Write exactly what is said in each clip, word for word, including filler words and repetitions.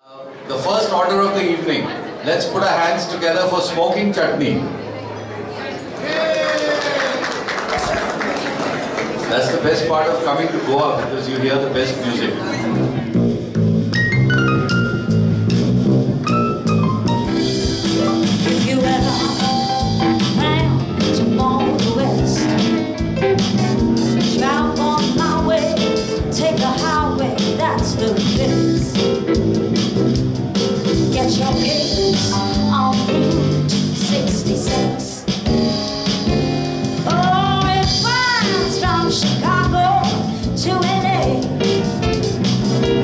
The first order of the evening. Let's put our hands together for smoking chutney. That's the best part of coming to Goa, because you hear the best music. If you ever plan to mow the west, travel on my way, take a highway, that's the best. Get your kicks on Route sixty-six. Oh, it runs from Chicago to L A.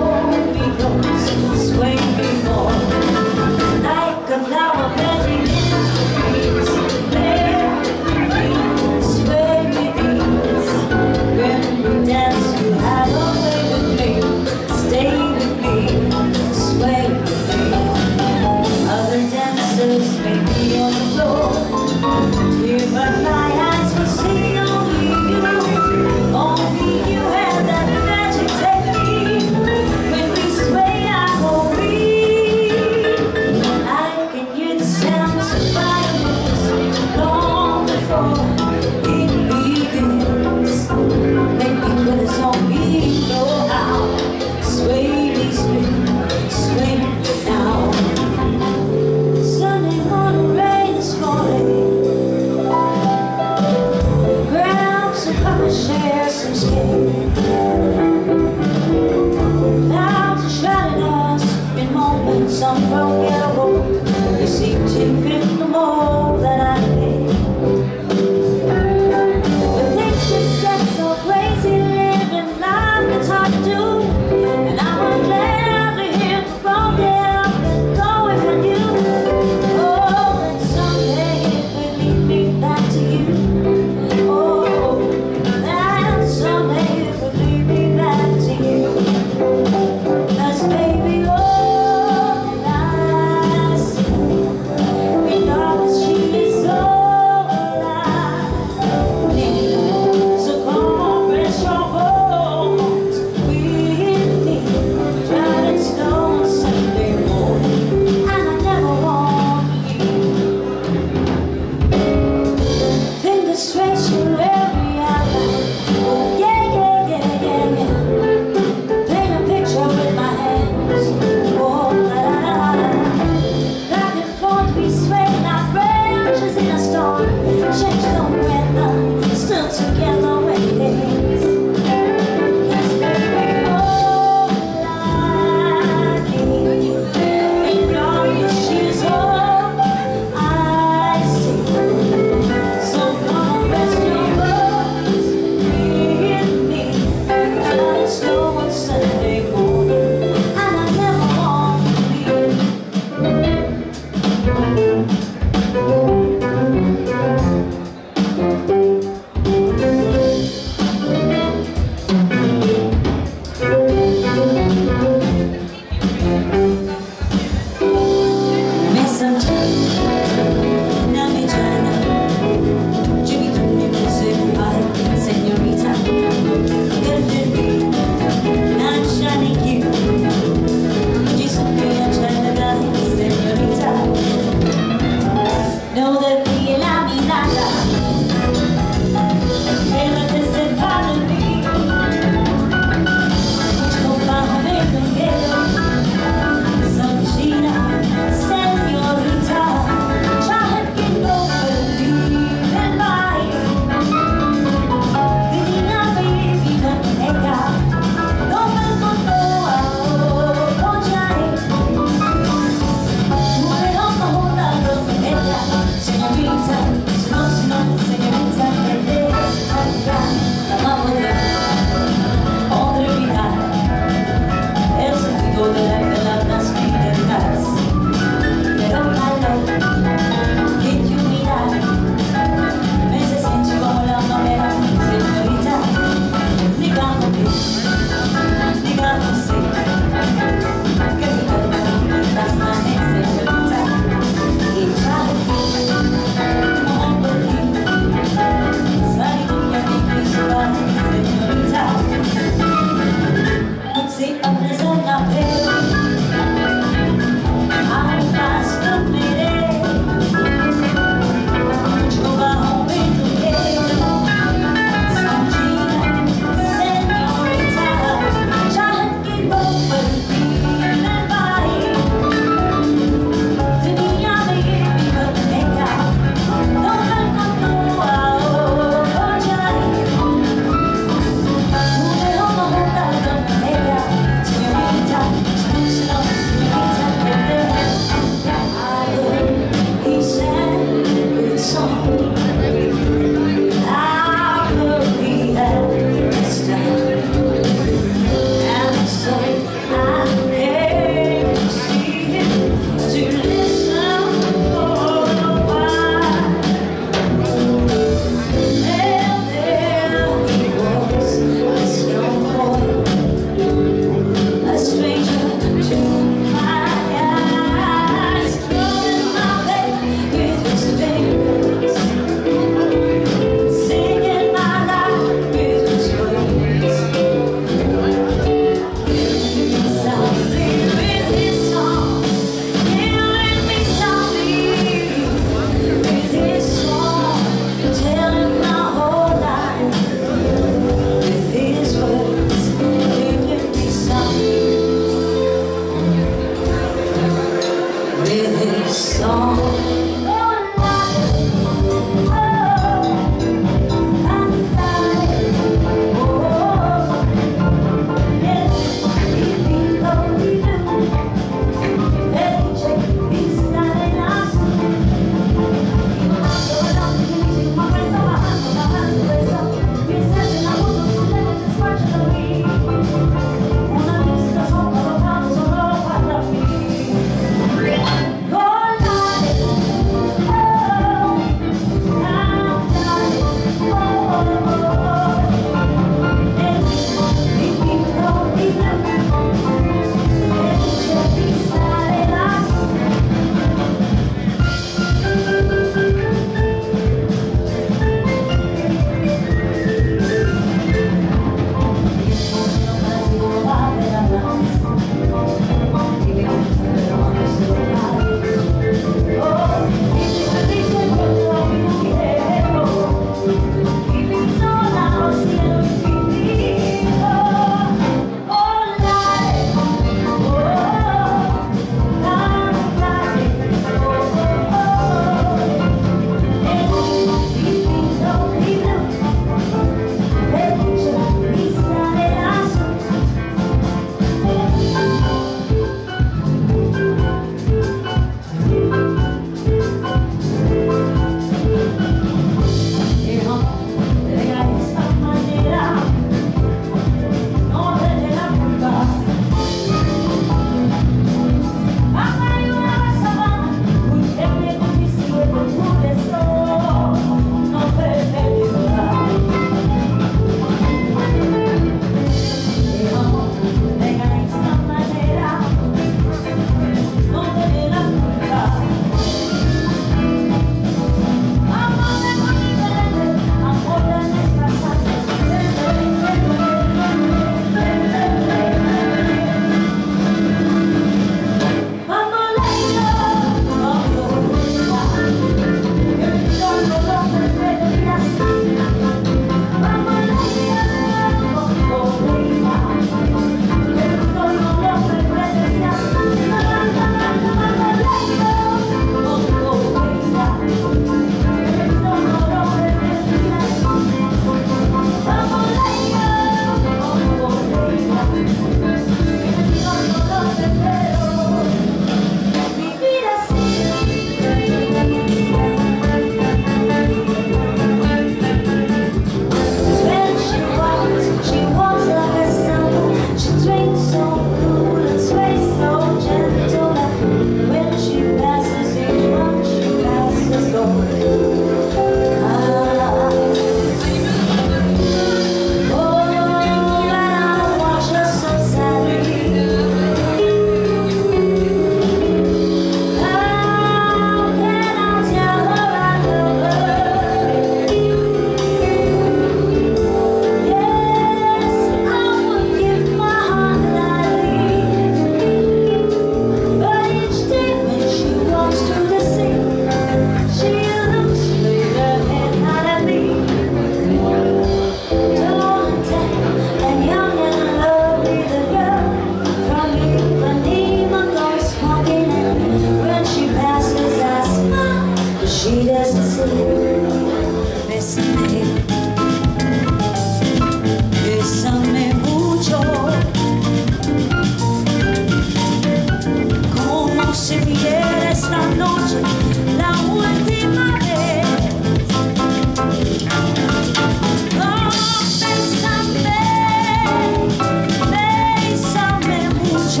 mucho.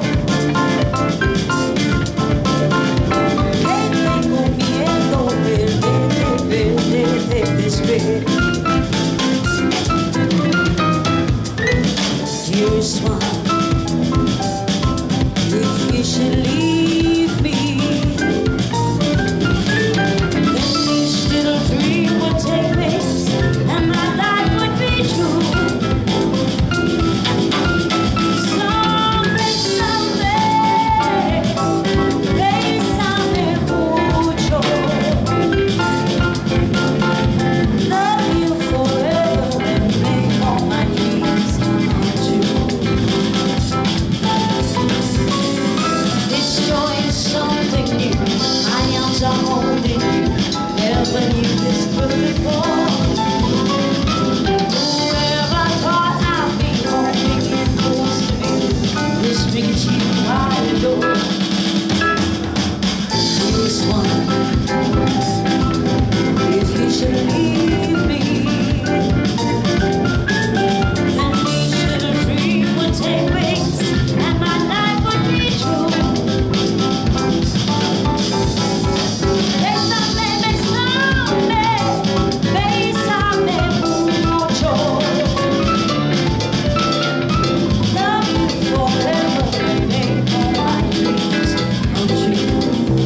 Que tengo miedo de perderte, después. Dearest one, if you should leave me, then each little dream would take place and my life would be true. Someday, someday, bésame mucho. Love you forever and make all my dreams come true. This joy is something new. My arms are holding you. Never knew this could before. Whoever thought I'd be holding you close to me. This brings you I adore. This one, if you should leave me, then each little dream would take wings and my life would be true. Bésame, bésame, bésame mucho. Love you forever and make all my dreams come true.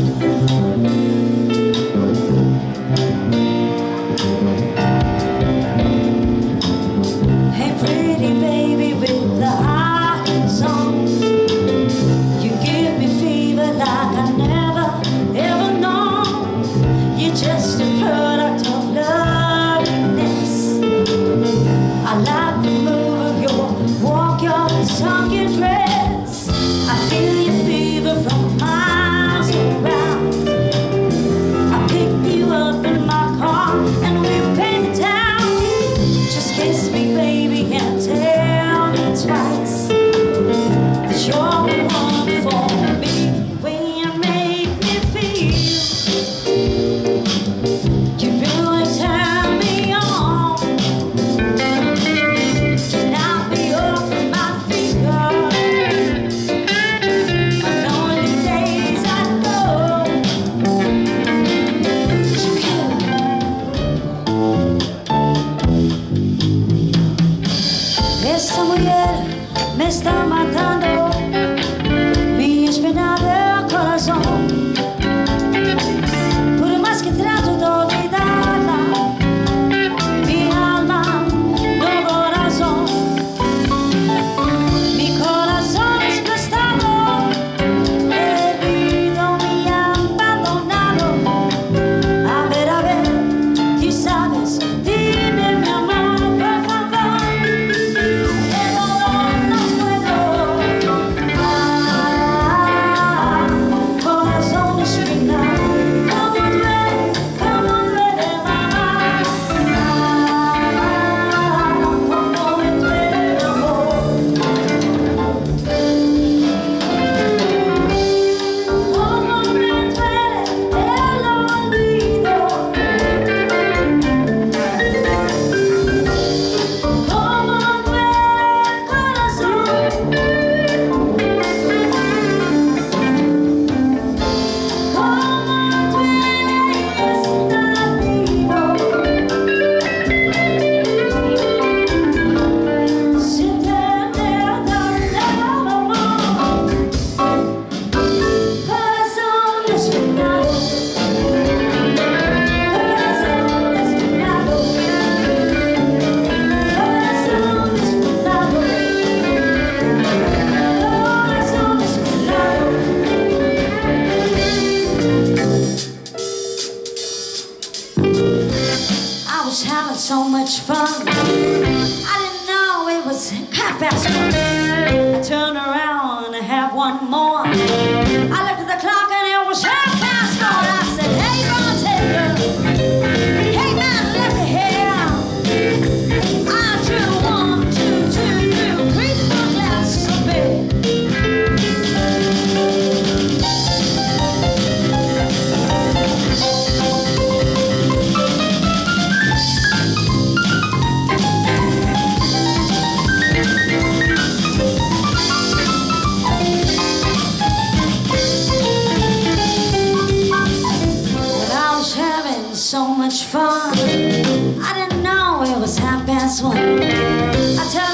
Hey pretty baby with the high song, you give me fever like I never ever known. You're just a product of loveliness. I like the move of your walk, your tongue, your dress. I feel your fever from miles around. I picked you up in my car and we paid the town. Just kiss me, baby, and tell me twice that you're the one for me. When you make me feel, you really turn me on. You knock me off my feet, girl. On lonely days I know you care. Esta mujer me está matando, mi espinada corazón. Por más que trato de olvidarla, mi alma no corazón. Mi corazón es prestado, perdido, me han abandonado. A ver, a ver, tú sabes, dime mi amor, por favor. El dolor no puedo. Ah, corazón espinado, como duele, como duele, mamá. Ah, como me duele el amor. Como me duele el olvido. Como duele el corazón. Como duele estar vivo sin tener tanto amor. Corazón espinado, corazón espinado, corazón espinado, corazón espinado. I was having so much fun. I didn't know it was half past one. I turned around to have one more. I looked at the clock and it was half past four. I said, hey, bartender, hey, man, look here. I drew one, two, two, two, three, four glasses of beer. last one. I tell